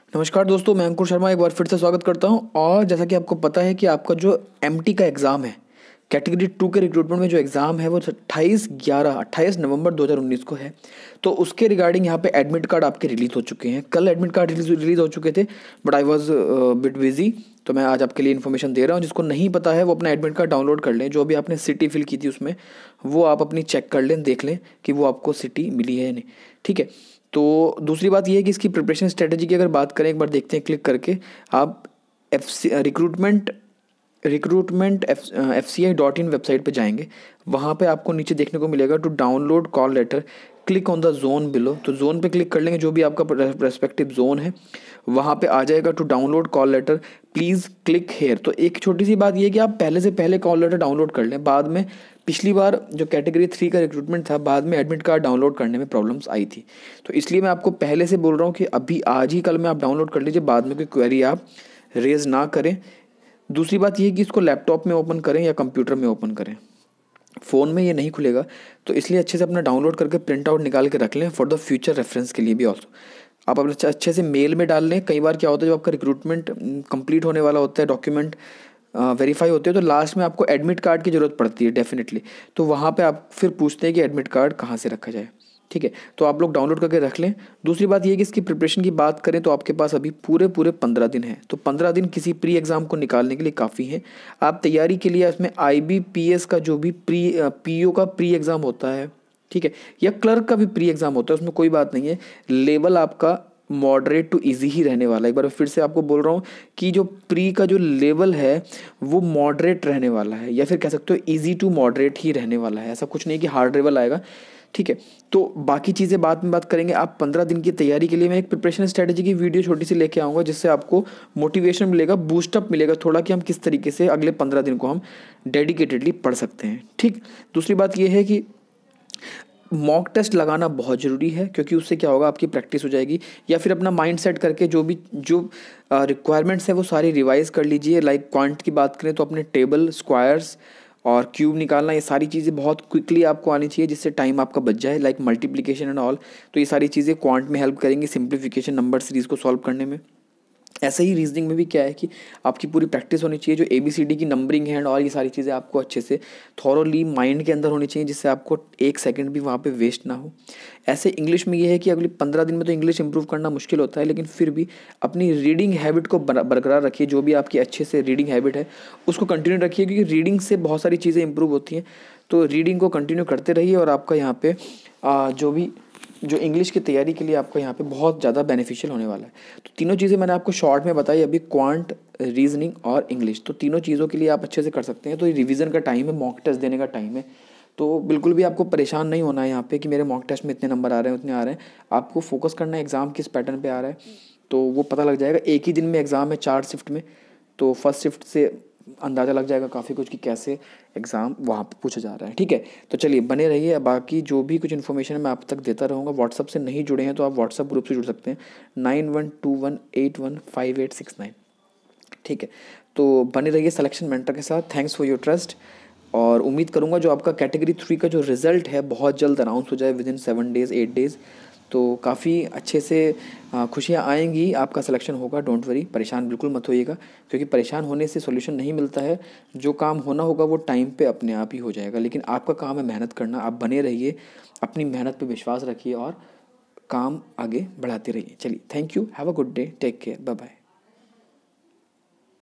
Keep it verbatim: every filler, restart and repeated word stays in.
नमस्कार दोस्तों, मैं अंकुर शर्मा एक बार फिर से स्वागत करता हूं। और जैसा कि आपको पता है कि आपका जो एमटी का एग्ज़ाम है, कैटेगरी टू के रिक्रूटमेंट में जो एग्ज़ाम है वो अट्ठाईस ग्यारह अट्ठाईस नवंबर दो हज़ार उन्नीस को है। तो उसके रिगार्डिंग यहाँ पे एडमिट कार्ड आपके रिलीज़ हो चुके हैं। कल एडमिट कार्ड रिलीज रिलीज़ हो चुके थे, but I was bit busy. तो मैं आज आपके लिए इन्फॉर्मेशन दे रहा हूँ। जिसको नहीं पता है वो अपना एडमिट कार्ड डाउनलोड कर लें। जो भी आपने सिटी फिल की थी उसमें वो आप अपनी चेक कर लें, देख लें कि वो आपको सिटी मिली है या नहीं। ठीक है। तो दूसरी बात ये है कि इसकी प्रिपरेशन स्ट्रेटजी की अगर बात करें, एक बार देखते हैं क्लिक करके। आप F C recruitment recruitment F F C I dot in website पे जाएंगे। वहाँ पे आपको नीचे देखने को मिलेगा to download call letter, click on the zone below. तो जोन पे क्लिक कर लेंगे, जो भी आपका रेस्पेक्टिव जोन है वहाँ पे आ जाएगा to download call letter, please click here. तो एक छोटी सी बात ये है कि आप पहले से पहले कॉल लेटर डाउनलोड कर लें। बाद में पिछली बार जो कैटेगरी थ्री का रिक्रूटमेंट था, बाद में एडमिट कार्ड डाउनलोड करने में प्रॉब्लम्स आई थी। तो इसलिए मैं आपको पहले से बोल रहा हूँ कि अभी आज ही कल में आप डाउनलोड कर लीजिए, बाद में कोई क्वेरी आप रेज ना करें। दूसरी बात ये है कि इसको लैपटॉप में ओपन करें या कंप्यूटर में ओपन करें, फ़ोन में ये नहीं खुलेगा। तो इसलिए अच्छे से अपना डाउनलोड करके प्रिंट आउट निकाल के रख लें फॉर द फ्यूचर रेफरेंस के लिए भी। ऑल्सो आप अपने अच्छे से मेल में डाल लें। कई बार क्या होता है, जब आपका रिक्रूटमेंट कंप्लीट होने वाला होता है, डॉक्यूमेंट वेरीफाई होते हैं, तो लास्ट में आपको एडमिट कार्ड की ज़रूरत पड़ती है डेफिनेटली। तो वहाँ पे आप फिर पूछते हैं कि एडमिट कार्ड कहाँ से रखा जाए। ठीक है, तो आप लोग डाउनलोड करके रख लें। दूसरी बात ये है कि इसकी प्रिपरेशन की बात करें तो आपके पास अभी पूरे पूरे पंद्रह दिन है। तो पंद्रह दिन किसी प्री एग्ज़ाम को निकालने के लिए काफ़ी है। आप तैयारी के लिए इसमें आई बी पी एस का जो भी प्री पी ओ का प्री एग्ज़ाम होता है, ठीक है, या क्लर्क का भी प्री एग्ज़ाम होता है, उसमें कोई बात नहीं है। लेवल आपका मॉडरेट टू इजी ही रहने वाला है। एक बार फिर से आपको बोल रहा हूँ कि जो प्री का जो लेवल है वो मॉडरेट रहने वाला है, या फिर कह सकते हो इजी टू मॉडरेट ही रहने वाला है। ऐसा कुछ नहीं कि हार्ड लेवल आएगा। ठीक है, तो बाकी चीज़ें बाद में बात करेंगे। आप पंद्रह दिन की तैयारी के लिए मैं एक प्रिपरेशन स्ट्रेटजी की वीडियो छोटी सी लेके आऊँगा, जिससे आपको मोटिवेशन मिलेगा, बूस्टअप मिलेगा थोड़ा, कि हम किस तरीके से अगले पंद्रह दिन को हम डेडिकेटेडली पढ़ सकते हैं। ठीक, दूसरी बात यह है कि मॉक टेस्ट लगाना बहुत ज़रूरी है, क्योंकि उससे क्या होगा, आपकी प्रैक्टिस हो जाएगी। या फिर अपना माइंड सेट करके जो भी जो रिक्वायरमेंट्स है वो सारी रिवाइज कर लीजिए। लाइक क्वांट की बात करें तो अपने टेबल, स्क्वायर्स और क्यूब निकालना, ये सारी चीज़ें बहुत क्विकली आपको आनी चाहिए, जिससे टाइम आपका बच जाए। लाइक मल्टीप्लिकेशन एंड ऑल, तो ये सारी चीज़ें क्वांट में हेल्प करेंगी सिंप्लीफिकेशन, नंबर सीरीज़ को सॉल्व करने में। ऐसे ही रीजनिंग में भी क्या है कि आपकी पूरी प्रैक्टिस होनी चाहिए। जो ए बी सी डी की नंबरिंग है और ये सारी चीज़ें आपको अच्छे से थॉरोली माइंड के अंदर होनी चाहिए, जिससे आपको एक सेकंड भी वहाँ पे वेस्ट ना हो। ऐसे इंग्लिश में ये है कि अगले पंद्रह दिन में तो इंग्लिश इंप्रूव करना मुश्किल होता है, लेकिन फिर भी अपनी रीडिंग हैबिट को बरकरार रखिए। जो भी आपकी अच्छे से रीडिंग हैबिट है उसको कंटिन्यू रखिए, क्योंकि रीडिंग से बहुत सारी चीज़ें इंप्रूव होती हैं। तो रीडिंग को कंटिन्यू करते रहिए, और आपका यहाँ पे जो भी जो इंग्लिश की तैयारी के लिए आपको यहाँ पे बहुत ज़्यादा बेनिफिशियल होने वाला है। तो तीनों चीज़ें मैंने आपको शॉर्ट में बताई अभी, क्वांट, रीजनिंग और इंग्लिश। तो तीनों चीज़ों के लिए आप अच्छे से कर सकते हैं। तो ये रिवीजन का टाइम है, मॉक टेस्ट देने का टाइम है। तो बिल्कुल भी आपको परेशान नहीं होना है यहाँ पे कि मेरे मॉक टेस्ट में इतने नंबर आ रहे हैं, उतने आ रहे हैं। आपको फोकस करना है एग्ज़ाम किस पैटर्न पर आ रहा है, तो वो पता लग जाएगा। एक ही दिन में एग्ज़ाम है, चार शिफ्ट में, तो फर्स्ट शिफ्ट से अंदाज़ा लग जाएगा काफ़ी कुछ कि कैसे एग्ज़ाम वहाँ पे पूछा जा रहा है। ठीक है, तो चलिए बने रहिए। बाकी जो भी कुछ इन्फॉर्मेशन है मैं आप तक देता रहूँगा। व्हाट्सअप से नहीं जुड़े हैं तो आप व्हाट्सअप ग्रुप से जुड़ सकते हैं, nine one two one eight one five eight six nine. ठीक है, तो बने रहिए सिलेक्शन मेंटर के साथ। थैंक्स फॉर योर ट्रस्ट, और उम्मीद करूँगा जो आपका कैटेगरी थ्री का जो रिज़ल्ट है बहुत जल्द अनाउंस हो जाए, within seven days eight days. तो काफ़ी अच्छे से खुशियाँ आएंगी, आपका सिलेक्शन होगा। डोंट वरी, परेशान बिल्कुल मत होइएगा, क्योंकि परेशान होने से सॉल्यूशन नहीं मिलता है। जो काम होना होगा वो टाइम पे अपने आप ही हो जाएगा, लेकिन आपका काम है मेहनत करना। आप बने रहिए, अपनी मेहनत पे विश्वास रखिए और काम आगे बढ़ाते रहिए। चलिए, thank you, have a good day, take care, bye bye.